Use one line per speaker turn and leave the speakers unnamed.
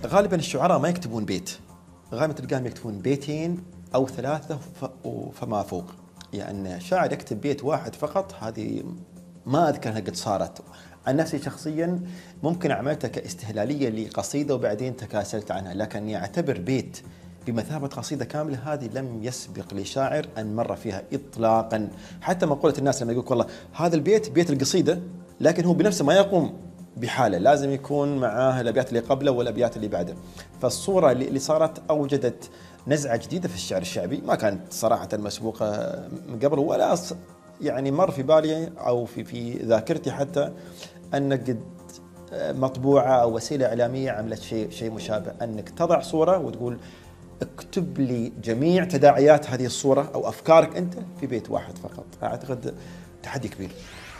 غالبا الشعراء ما يكتبون بيت، غالبا تلقاهم يكتبون بيتين أو ثلاثة فما فوق. يعني شاعر يكتب بيت واحد فقط هذه ما أذكر أنها قد صارت. عن نفسي شخصيا ممكن عملتها كاستهلالية لقصيدة وبعدين تكاسلت عنها، لكن يعتبر بيت بمثابة قصيدة كاملة هذه لم يسبق لشاعر أن مر فيها إطلاقا. حتى مقولة الناس لما يقول والله هذا البيت بيت القصيدة، لكن هو بنفسه ما يقوم بحاله، لازم يكون معاه الأبيات اللي قبله والأبيات اللي بعده. فالصورة اللي صارت أوجدت نزعة جديدة في الشعر الشعبي ما كانت صراحة مسبوقة من قبل، ولا يعني مر في بالي أو في ذاكرتي حتى أن قد مطبوعة أو وسيلة إعلامية عملت شيء مشابه، أنك تضع صورة وتقول اكتب لي جميع تداعيات هذه الصورة أو أفكارك أنت في بيت واحد فقط. أعتقد تحدي كبير.